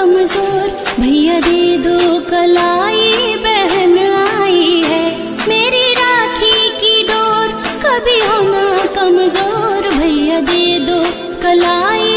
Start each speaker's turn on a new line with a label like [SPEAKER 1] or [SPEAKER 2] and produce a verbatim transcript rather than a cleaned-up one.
[SPEAKER 1] कमजोर, भैया दे दो कलाई, बहन आई है मेरी राखी की डोर, कभी होना कमजोर, भैया दे दो कलाई।